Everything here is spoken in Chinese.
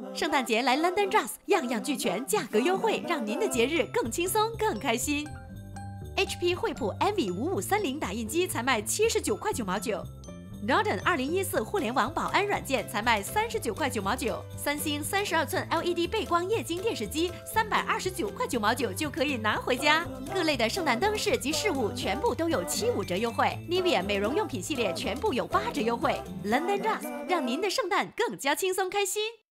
圣诞节来 London Drugs， 样样俱全，价格优惠，让您的节日更轻松、更开心。HP 惠普 MV5530打印机才卖79块9毛9。Norton 2014互联网保安软件才卖39块9毛9，三星32寸 LED 背光液晶电视机329块9毛9就可以拿回家。各类的圣诞灯饰及饰物全部都有75折优惠 ，Nivea 美容用品系列全部有8折优惠。London Drugs 让您的圣诞更加轻松开心。